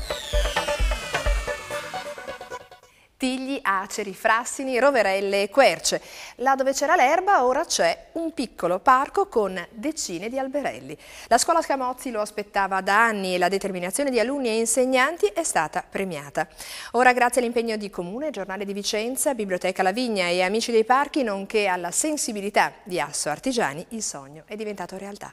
Tigli, aceri, frassini, roverelle e querce. Là dove c'era l'erba ora c'è un piccolo parco con decine di alberelli. La scuola Scamozzi lo aspettava da anni e la determinazione di alunni e insegnanti è stata premiata. Ora, grazie all'impegno di Comune, Giornale di Vicenza, Biblioteca La Vigna e Amici dei Parchi, nonché alla sensibilità di Asso Artigiani, il sogno è diventato realtà.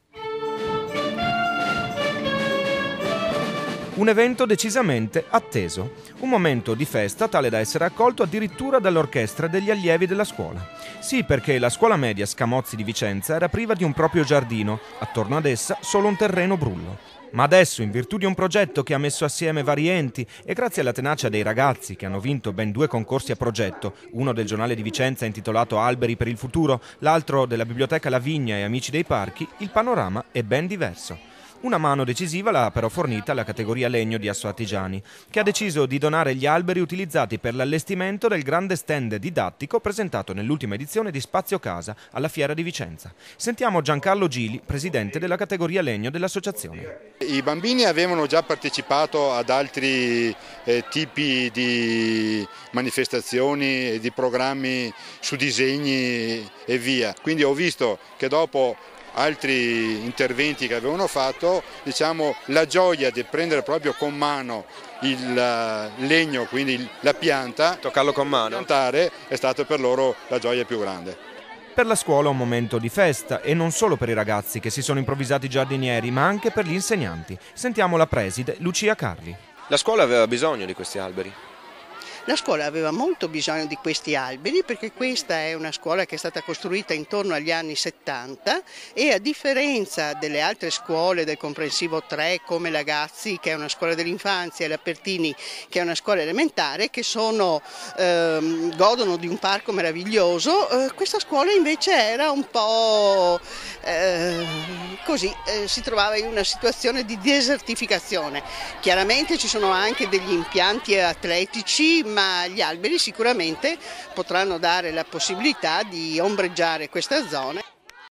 Un evento decisamente atteso, un momento di festa tale da essere accolto addirittura dall'orchestra degli allievi della scuola. Sì, perché la scuola media Scamozzi di Vicenza era priva di un proprio giardino, attorno ad essa solo un terreno brullo. Ma adesso, in virtù di un progetto che ha messo assieme vari enti e grazie alla tenacia dei ragazzi che hanno vinto ben 2 concorsi a progetto, uno del Giornale di Vicenza intitolato Alberi per il futuro, l'altro della Biblioteca La Vigna e Amici dei Parchi, il panorama è ben diverso. Una mano decisiva l'ha però fornita la categoria legno di Asso Artigiani, che ha deciso di donare gli alberi utilizzati per l'allestimento del grande stand didattico presentato nell'ultima edizione di Spazio Casa alla Fiera di Vicenza. Sentiamo Giancarlo Gili, presidente della categoria legno dell'associazione. I bambini avevano già partecipato ad altri tipi di manifestazioni e di programmi su disegni e via, quindi ho visto che dopo altri interventi che avevano fatto, diciamo, la gioia di prendere proprio con mano il legno, quindi la pianta, toccarlo con mano, piantare, è stata per loro la gioia più grande. Per la scuola un momento di festa e non solo per i ragazzi che si sono improvvisati giardinieri, ma anche per gli insegnanti. Sentiamo la preside Lucia Carli. La scuola aveva bisogno di questi alberi. La scuola aveva molto bisogno di questi alberi perché questa è una scuola che è stata costruita intorno agli anni 70 e a differenza delle altre scuole del comprensivo 3 come la Gazzi, che è una scuola dell'infanzia, e la Pertini, che è una scuola elementare, che godono di un parco meraviglioso, questa scuola invece era un po' si trovava in una situazione di desertificazione. Chiaramente ci sono anche degli impianti atletici, ma gli alberi sicuramente potranno dare la possibilità di ombreggiare questa zona.